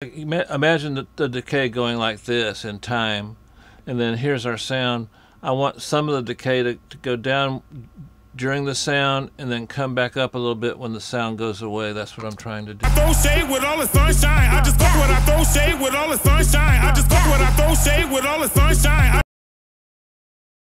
Imagine the decay going like this in time, and then here's our sound. I want some of the decay to go down during the sound and then come back up a little bit when the sound goes away. That's what I'm trying to do. I throw shade with all the sunshine. I just fuck what I throw shade with all the sunshine.